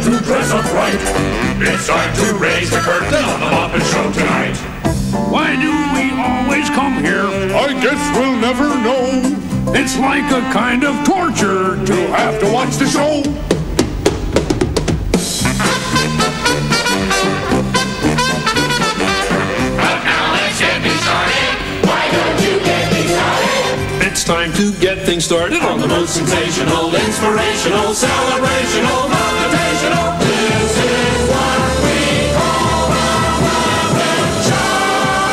to dress up right. It's time to raise the curtain on the Muppet Show tonight. Why do we always come here? I guess we'll never know. It's like a kind of torture To have to watch the show. But now let's get me started. Why don't you get me started? It's time to get things started On the most sensational, inspirational, celebrational, motivational. This is what we call the Muppet Show.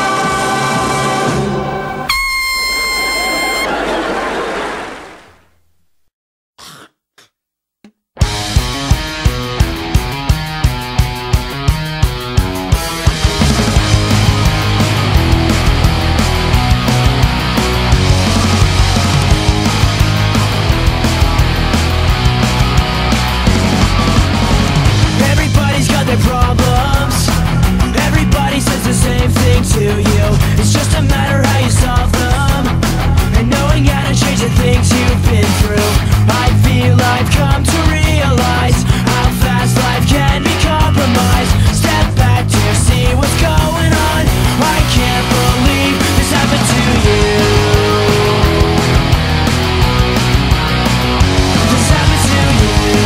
Everybody's got their problems. Everybody says the same thing to you. It's just a matter how you solve them, and knowing how to change the things you've been through. I feel I've come to realize how fast life can be compromised. Step back to see what's going on. I can't believe this happened to you. This happened to you.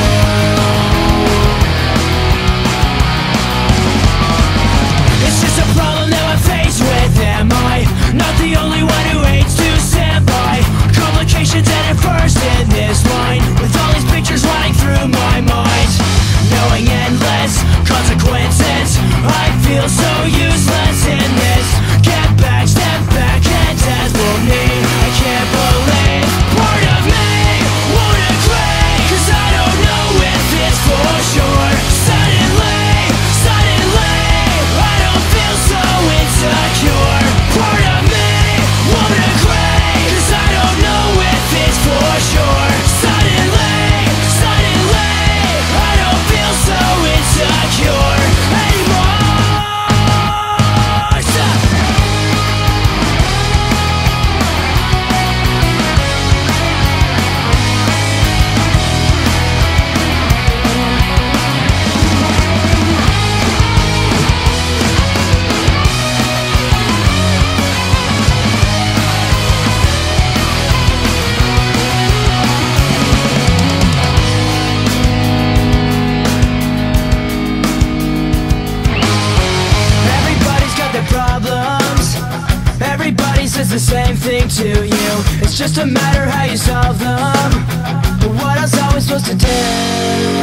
It's just a problem that I'm faced with. Am I not the only one who hates to stand by? Complications at first in this line, with all these pictures running through my mind, knowing endless consequences. I feel so useless in this. Get back, step back, and as for me, I can't believe part of me won't agree, 'cause I don't know if it's for sure. Suddenly, I don't feel so insecure. Part of me won't agree, 'cause I don't know if it's for sure. Suddenly, I don't feel so insecure anymore. Everybody's got their problems. Everybody says the same thing to you. It's just a matter how you solve them. But what else are we supposed to do?